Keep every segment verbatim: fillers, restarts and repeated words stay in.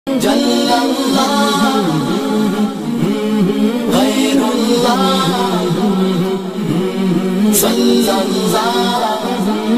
جل اللہ غیر اللہ صلی اللہ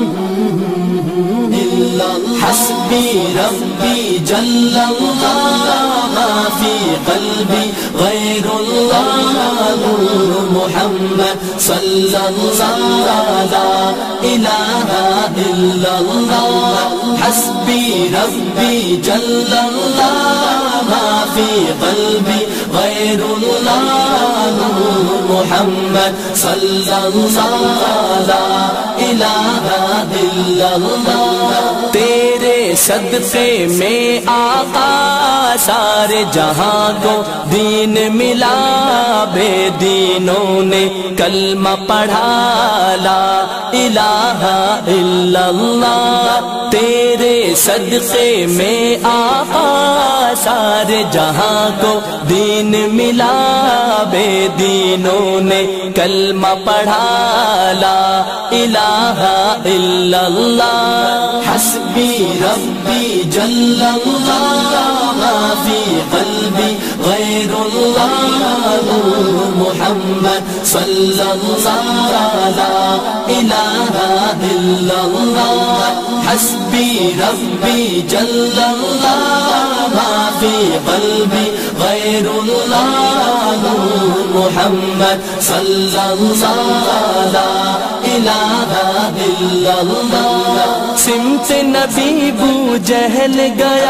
الا حسبی ربی جل اللہ ما فی قلبی غیر اللہ نور محمد صلی اللہ لا الہ الا اللہ حسبی ربی جل اللہ ما فی قلبی غیر اللہ نور محمد صلی اللہ لا الہ الا اللہ تیرے صدقے میں آقا سارے جہاں کو دین ملا بے دینوں نے کلمہ پڑھا لا الہ الا اللہ تیرے صدقے میں آقا سارے جہاں کو دین ملا بے دینوں نے کلمہ پڑھا لا الہ الا اللہ حسبی ربی جل اللہ ما فی قلبی غیر اللہ نور محمد صلی اللہ لا الہ الا اللہ حسبی ربی جل اللہ ما فی قلبی غیر اللہ نور محمد صلی اللہ لا الہ الا اللہ سمت نبی بو جہل گیا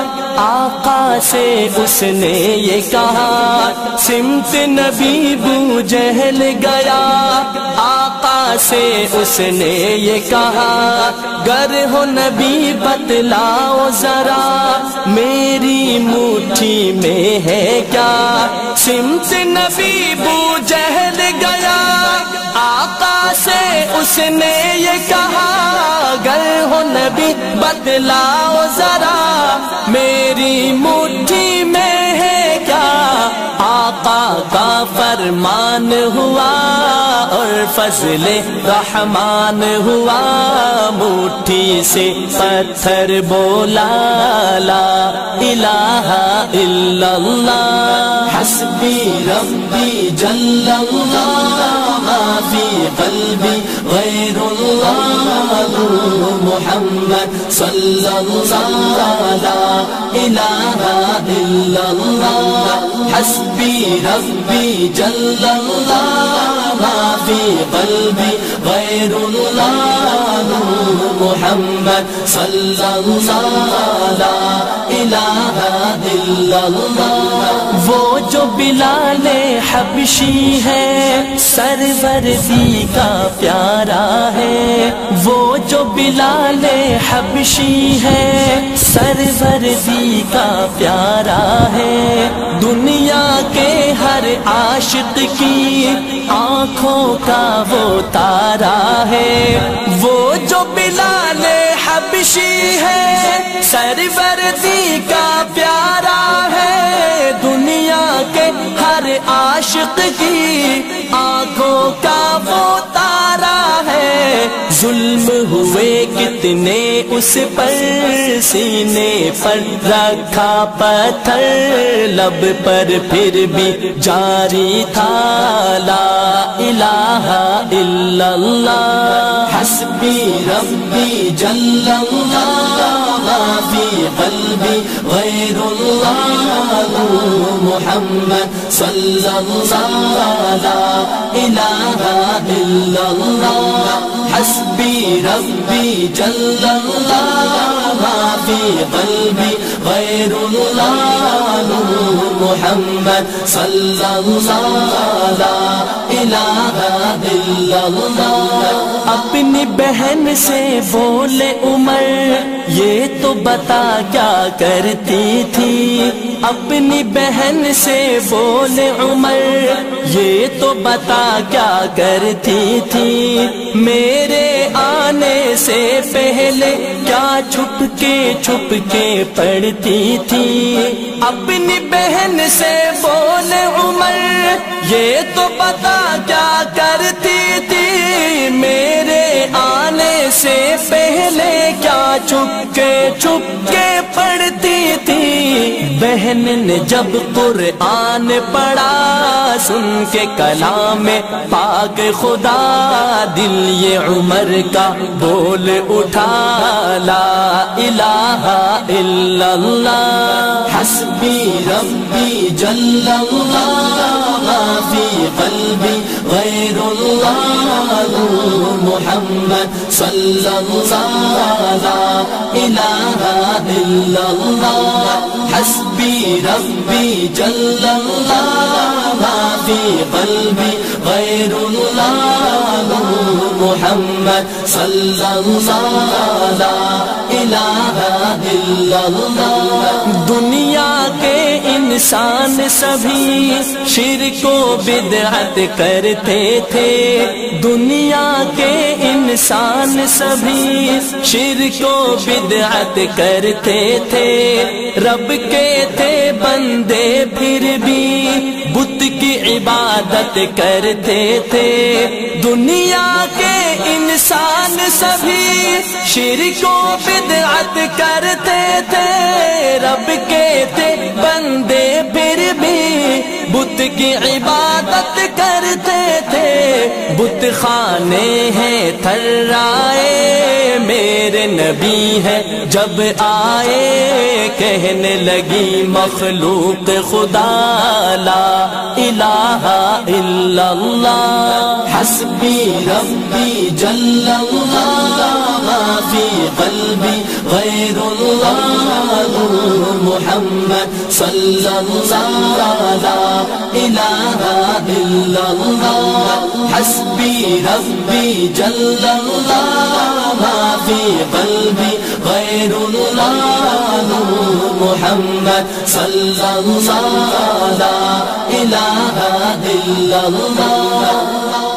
آقا سے اس نے یہ کہا سمت نبی بو جہل گیا آقا سے اس نے یہ کہا گر ہو نبی بتلاؤ ذرا میری مٹھی میں ہے کیا سمت نبی بو جہل گیا آقا سے اس نے یہ کہا گر ہو نبی بتلاؤ ذرا میری مٹھی میں ہے کیا آقا کا فرمان ہوا اور فضل رحمان ہوا مٹھی سے پتھر بولا لا الہ الا اللہ حسبی ربی جل اللہ ما فی قلبی غیر اللہ نور محمد صلی اللہ لا الہ الا اللہ حسبی ربی جل اللہ ما فی قلبی غیر اللہ نور محمد صلی اللہ لا الہ الا اللہ وہ جو بلال حبشی ہے سروردی کا پیارا ہے وہ جو بلال حبشی ہے سروردی کا پیارا ہے دنیا کے ہر عاشق کی آنکھوں کا وہ تارا ہے وہ جو بلال حبشی ہے سروردی کا پیارا ہے دنیا کے ہر عاشق کی آنکھوں کا وہ تارا ہے ظلم ہوئے کتنے اس پر سینے پر رکھا پتھر لب پر پھر بھی جاری تھا لا الہ الا اللہ حسبی ربی جل اللہ ما فی قلبی غیر اللہ نور محمد صلی اللہ لا الہ الا اللہ حسبی ربی جل اللہ ما فی قلبی غیر اللہ نور محمد صلی اللہ لا الہ الا اللہ اپنی بہن سے بولے عمر یہ تو بتا کیا کرتی تھی اپنی بہن سے بولے عمر یہ تو بتا کیا کرتی تھی میرے آنے سے پہلے کیا چھپ کے چھپ کے پڑھتی تھی اپنی بہن سے بولے عمر یہ تو بتا کیا کرتی تھی میرے آنے سے پہلے کیا چھپ کے چھپ کے پڑھتی تھی بہن نے جب قرآن پڑھا سن کے کلام پاک خدا، دل یہ عمر کا بول اٹھا لا الہ الا اللہ، حسبی ربی جل اللہ، ما فی قلبی غیر اللہ، نور محمد صلی اللہ، لا الہ الا اللہ، حسبی ربی جل اللہ، ما فی قلبی غیر اللہ، نور محمد صلی اللہ، لا الہ الا اللہ۔ دنیا کے انسان سبھی شرک و بدعت کرتے تھے، دنیا کے انسان سبھی شرک و بدعت کرتے تھے، رب کے تھے بندے پھر بھی بت کی عبادت کرتے تھے، دنیا کے انسان سبھی شرک و بدعت کرتے تھے، رب کے تھے بندے پھر بھی بت کی عبادت کرتے تھے، بت خانے ہیں تھرائے میرے نبی ہے جب آئے، کہنے لگی مخلوق خدا لا الہ الا اللہ، حسبی ربی جل اللہ، ما فی قلبی غیر اللہ، نور محمد صلی اللہ، لا الہ الا اللہ، حسبی ربی جل اللہ، ما فی قلبی غیر اللہ، نور محمد صلی اللہ، لا الہ الا اللہ۔